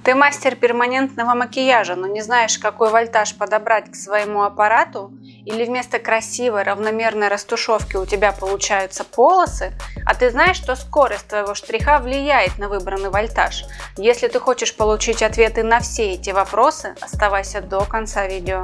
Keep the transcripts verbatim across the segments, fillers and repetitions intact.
Ты мастер перманентного макияжа, но не знаешь, какой вольтаж подобрать к своему аппарату? Или вместо красивой равномерной растушевки у тебя получаются полосы? А ты знаешь, что скорость твоего штриха влияет на выбранный вольтаж? Если ты хочешь получить ответы на все эти вопросы, оставайся до конца видео.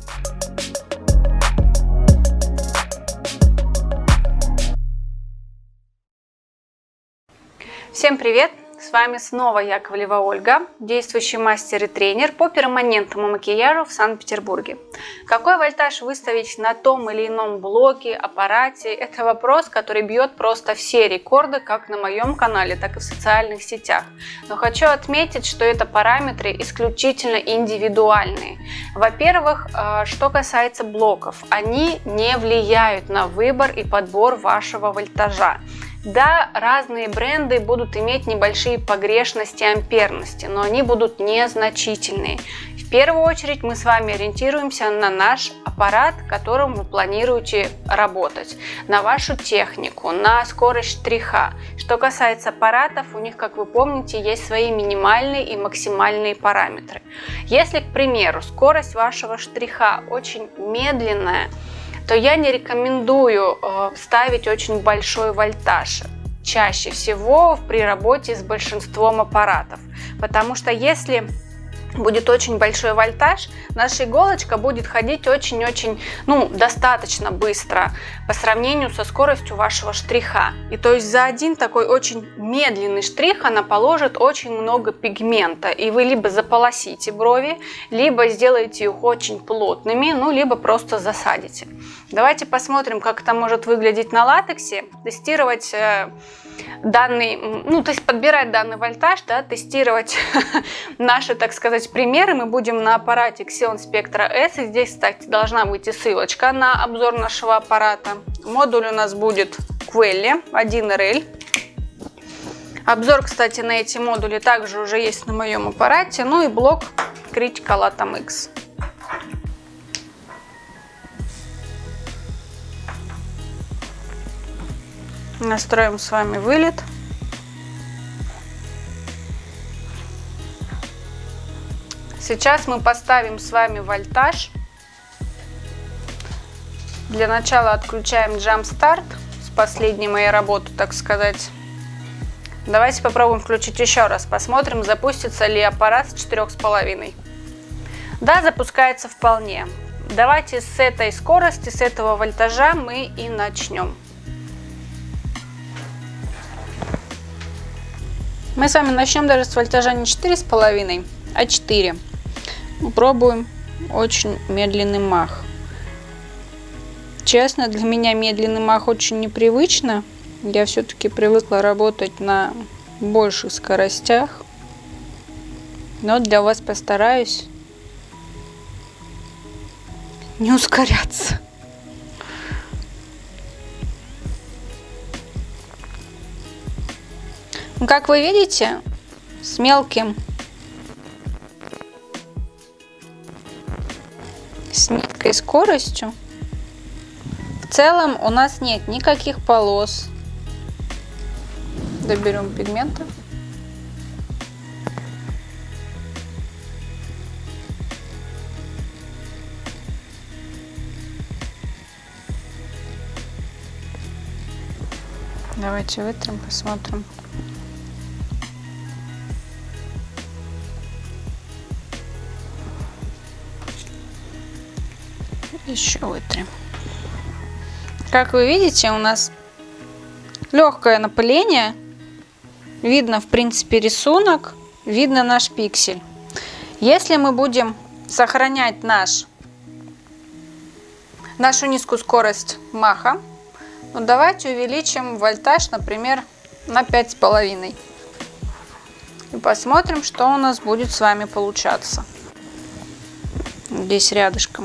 Всем привет! С вами снова Яковлева Ольга, действующий мастер и тренер по перманентному макияжу в Санкт-Петербурге. Какой вольтаж выставить на том или ином блоке, аппарате – это вопрос, который бьет просто все рекорды, как на моем канале, так и в социальных сетях. Но хочу отметить, что это параметры исключительно индивидуальные. Во-первых, что касается блоков, они не влияют на выбор и подбор вашего вольтажа. Да, разные бренды будут иметь небольшие погрешности амперности, но они будут незначительные. В первую очередь мы с вами ориентируемся на наш аппарат, которым вы планируете работать, на вашу технику, на скорость штриха. Что касается аппаратов, у них, как вы помните, есть свои минимальные и максимальные параметры. Если, к примеру, скорость вашего штриха очень медленная, то я не рекомендую э, ставить очень большой вольтаж, чаще всего при работе с большинством аппаратов, потому что если будет очень большой вольтаж, наша иголочка будет ходить очень-очень, ну, достаточно быстро по сравнению со скоростью вашего штриха. И то есть за один такой очень медленный штрих она положит очень много пигмента, и вы либо заполосите брови, либо сделаете их очень плотными, ну, либо просто засадите. Давайте посмотрим, как это может выглядеть на латексе, тестировать э, данный, ну, то есть подбирать данный вольтаж, да, тестировать наши, так сказать, примеры. Мы будем на аппарате Xeon Spectra S, и здесь, кстати, должна быть и ссылочка на обзор нашего аппарата. Модуль у нас будет Quelly один эр эль. Обзор, кстати, на эти модули также уже есть на моем аппарате. Ну и блок Critical Atom X. Настроим с вами вылет. Сейчас мы поставим с вами вольтаж. Для начала отключаем Jump Start с последней моей работы, так сказать. Давайте попробуем включить еще раз. Посмотрим, запустится ли аппарат с четырёх с половиной. Да, запускается вполне. Давайте с этой скорости, с этого вольтажа мы и начнем. Мы с вами начнем даже с вольтажа не четыре с половиной, а четыре. Пробуем очень медленный мах. Честно, для меня медленный мах очень непривычно. Я все-таки привыкла работать на больших скоростях. Но для вас постараюсь не ускоряться. Как вы видите, с мелким, с низкой скоростью в целом у нас нет никаких полос. Доберем пигмента. Давайте вытрем, посмотрим. Еще вытрем. Как вы видите, у нас легкое напыление. Видно, в принципе, рисунок, видно наш пиксель. Если мы будем сохранять наш, нашу низкую скорость маха, ну, давайте увеличим вольтаж, например, на пять с половиной. И посмотрим, что у нас будет с вами получаться. Здесь рядышком.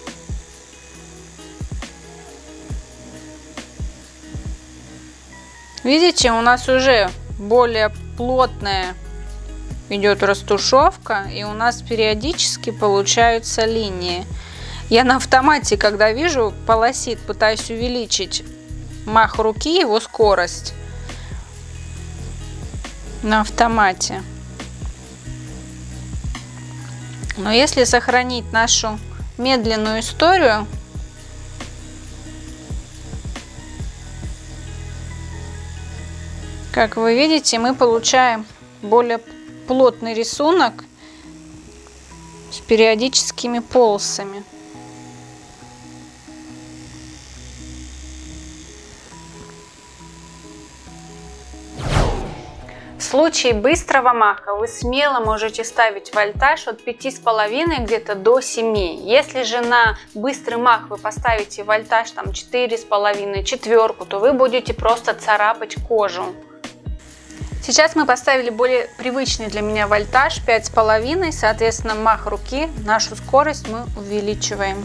Видите, у нас уже более плотная идет растушевка, и у нас периодически получаются линии. Я на автомате, когда вижу, полосит, пытаюсь увеличить мах руки, его скорость на автомате. Но если сохранить нашу медленную историю, как вы видите, мы получаем более плотный рисунок с периодическими полосами. В случае быстрого маха вы смело можете ставить вольтаж от пяти с половиной где-то до семи. Если же на быстрый мах вы поставите вольтаж там четыре с половиной, четверку, то вы будете просто царапать кожу. Сейчас мы поставили более привычный для меня вольтаж пять с половиной, соответственно, мах руки, нашу скорость мы увеличиваем.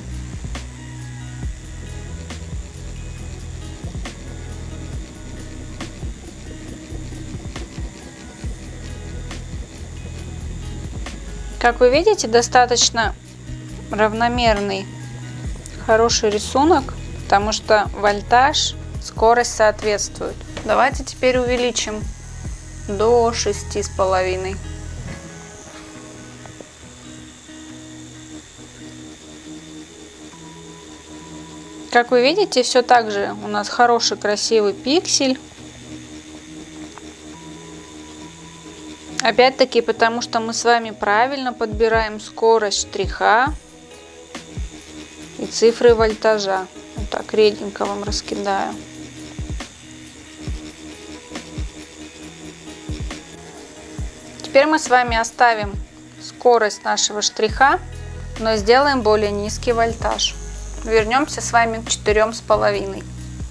Как вы видите, достаточно равномерный, хороший рисунок, потому что вольтаж, скорость соответствует. Давайте теперь увеличим до шести с половиной. Как вы видите, все так же у нас хороший красивый пиксель. Опять-таки, потому что мы с вами правильно подбираем скорость штриха и цифры вольтажа. Вот так реденько вам раскидаю. Теперь мы с вами оставим скорость нашего штриха, но сделаем более низкий вольтаж. Вернемся с вами к четырем с половиной.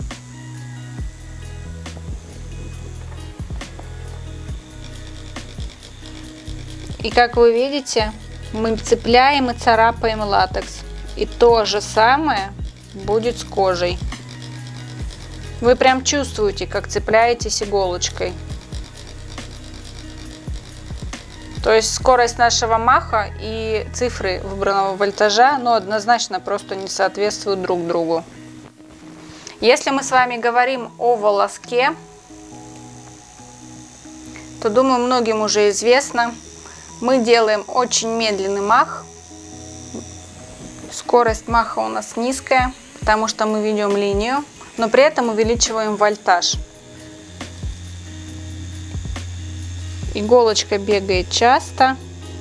И как вы видите, мы цепляем и царапаем латекс. И то же самое будет с кожей. Вы прям чувствуете, как цепляетесь иголочкой. То есть скорость нашего маха и цифры выбранного вольтажа, ну, однозначно просто не соответствуют друг другу. Если мы с вами говорим о волоске, то, думаю, многим уже известно, мы делаем очень медленный мах. Скорость маха у нас низкая, потому что мы ведем линию, но при этом увеличиваем вольтаж. Иголочка бегает часто,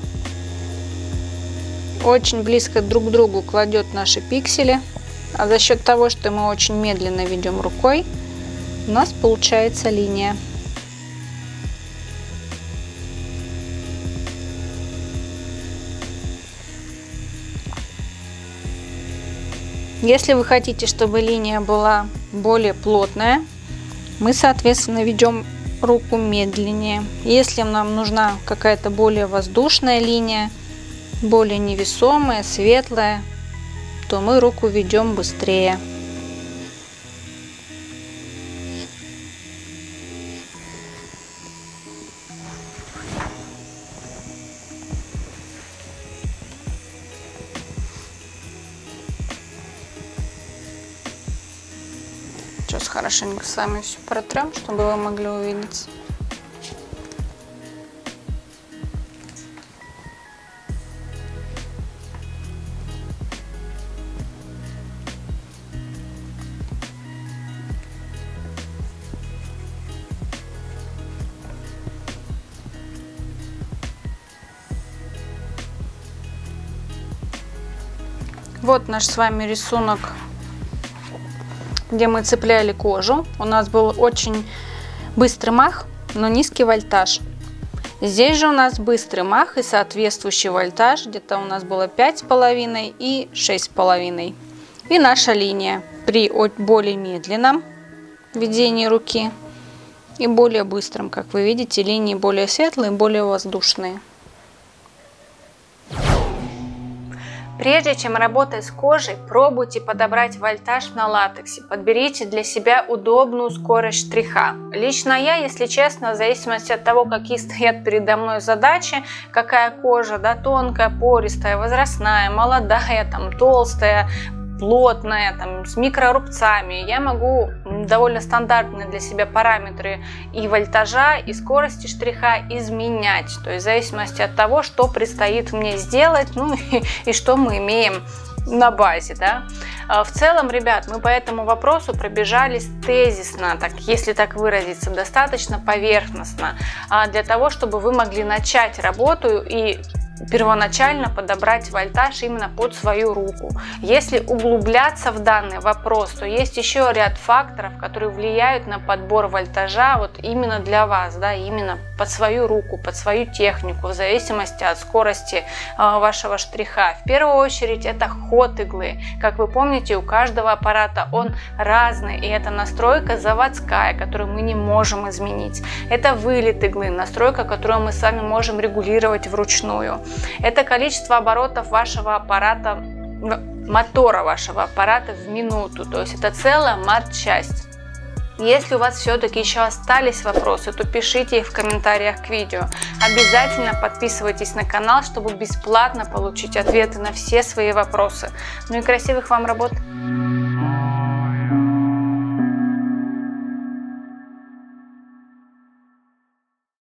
очень близко друг к другу кладет наши пиксели, а за счет того, что мы очень медленно ведем рукой, у нас получается линия. Если вы хотите, чтобы линия была более плотная, мы, соответственно, ведем руку медленнее. Если нам нужна какая-то более воздушная линия, более невесомая, светлая, то мы руку ведем быстрее. Сейчас хорошенько с вами все протрем, чтобы вы могли увидеть. Вот наш с вами рисунок, где мы цепляли кожу. У нас был очень быстрый мах, но низкий вольтаж. Здесь же у нас быстрый мах и соответствующий вольтаж. Где-то у нас было пять с половиной и шесть с половиной. И наша линия при более медленном ведении руки и более быстром, как вы видите, линии более светлые, более воздушные. Прежде чем работать с кожей, пробуйте подобрать вольтаж на латексе. Подберите для себя удобную скорость штриха. Лично я, если честно, в зависимости от того, какие стоят передо мной задачи, какая кожа, да, тонкая, пористая, возрастная, молодая, там, толстая, плотная, там, с микрорубцами, я могу довольно стандартные для себя параметры и вольтажа, и скорости штриха изменять. То есть в зависимости от того, что предстоит мне сделать, ну и, и что мы имеем на базе, да. В целом, ребят, мы по этому вопросу пробежались тезисно, так, если так выразиться, достаточно поверхностно, для того, чтобы вы могли начать работу и первоначально подобрать вольтаж именно под свою руку. Если углубляться в данный вопрос, то есть еще ряд факторов, которые влияют на подбор вольтажа вот именно для вас, да, именно под свою руку, под свою технику, в зависимости от скорости э, вашего штриха. В первую очередь это ход иглы. Как вы помните, у каждого аппарата он разный, и это настройка заводская, которую мы не можем изменить. Это вылет иглы, настройка, которую мы с вами можем регулировать вручную. Это количество оборотов вашего аппарата, мотора вашего аппарата в минуту, то есть это целая матчасть. Если у вас все-таки еще остались вопросы, то пишите их в комментариях к видео. Обязательно подписывайтесь на канал, чтобы бесплатно получить ответы на все свои вопросы. Ну и красивых вам работ!